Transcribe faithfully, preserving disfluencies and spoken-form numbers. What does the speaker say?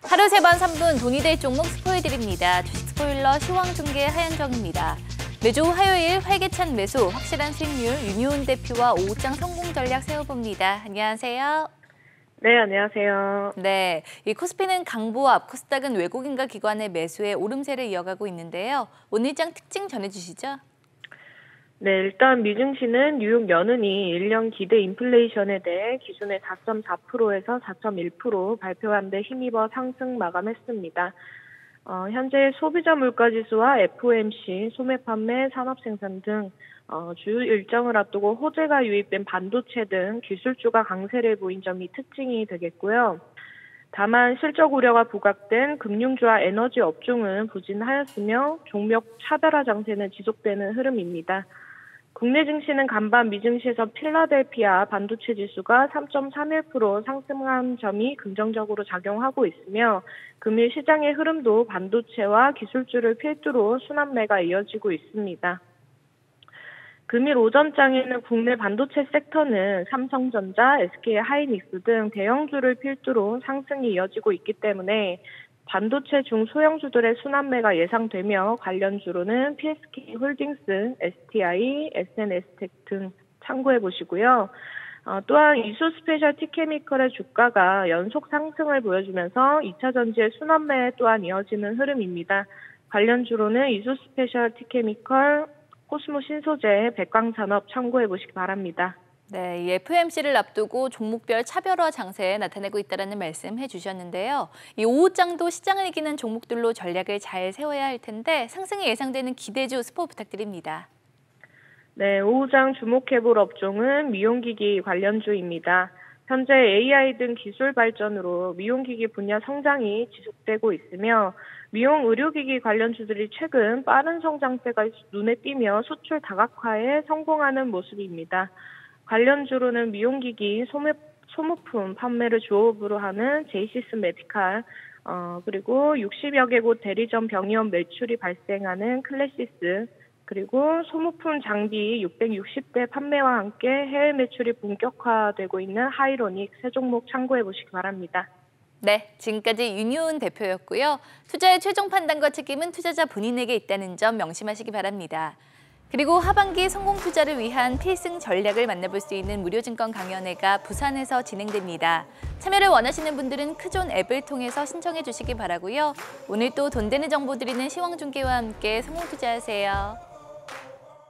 하루 세 번 삼 분 돈이 될 종목 스포해드립니다. 주식 스포일러 시황중계 하현정입니다. 매주 화요일 활기찬 매수, 확실한 수익률 윤효은 대표와 오후장 성공 전략 세워봅니다. 안녕하세요. 네, 안녕하세요. 네, 이 코스피는 강보합, 코스닥은 외국인과 기관의 매수에 오름세를 이어가고 있는데요. 오늘장 특징 전해주시죠. 네, 일단 미증시는 뉴욕 연은이 일 년 기대 인플레이션에 대해 기준의 사 점 사 퍼센트에서 사 점 일 퍼센트 발표한 데 힘입어 상승 마감했습니다. 어, 현재 소비자 물가지수와 에프 오 엠 씨, 소매 판매, 산업생산 등 어, 주요 일정을 앞두고 호재가 유입된 반도체 등 기술주가 강세를 보인 점이 특징이 되겠고요. 다만 실적 우려가 부각된 금융주와 에너지 업종은 부진하였으며 종목 차별화 장세는 지속되는 흐름입니다. 국내 증시는 간밤 미증시에서 필라델피아 반도체 지수가 삼 점 삼일 퍼센트 상승한 점이 긍정적으로 작용하고 있으며 금일 시장의 흐름도 반도체와 기술주를 필두로 순환매가 이어지고 있습니다. 금일 오전장에는 국내 반도체 섹터는 삼성전자, 에스케이 하이닉스 등 대형주를 필두로 상승이 이어지고 있기 때문에 반도체 중소형주들의 순환매가 예상되며 관련주로는 피에스케이 홀딩스, 에스 티 아이, 에스 엔 에스텍 등 참고해 보시고요. 어, 또한 이수 스페셜티 케미컬의 주가가 연속 상승을 보여주면서 이 차 전지의 순환매 또한 이어지는 흐름입니다. 관련주로는 이수 스페셜티 케미컬, 코스모 신소재, 백광산업 참고해 보시기 바랍니다. 네, 이 에프 오 엠 씨를 앞두고 종목별 차별화 장세 나타내고 있다는 말씀 해주셨는데요. 이 오후장도 시장을 이기는 종목들로 전략을 잘 세워야 할 텐데 상승이 예상되는 기대주 스포 부탁드립니다. 네, 오후장 주목해볼 업종은 미용기기 관련주입니다. 현재 에이 아이 등 기술 발전으로 미용기기 분야 성장이 지속되고 있으며 미용 의료기기 관련주들이 최근 빠른 성장세가 눈에 띄며 수출 다각화에 성공하는 모습입니다. 관련주로는 미용기기, 소매, 소모품 판매를 주업으로 하는 제이시스 메디칼, 어, 그리고 육십여 개국 대리점 병의원 매출이 발생하는 클래시스, 그리고 소모품 장비 육백육십 대 판매와 함께 해외 매출이 본격화되고 있는 하이로닉 세 종목 참고해 보시기 바랍니다. 네, 지금까지 윤효은 대표였고요. 투자의 최종 판단과 책임은 투자자 본인에게 있다는 점 명심하시기 바랍니다. 그리고 하반기 성공 투자를 위한 필승 전략을 만나볼 수 있는 무료증권 강연회가 부산에서 진행됩니다. 참여를 원하시는 분들은 크존 앱을 통해서 신청해 주시기 바라고요. 오늘 또 돈 되는 정보 드리는 시황중계와 함께 성공 투자하세요.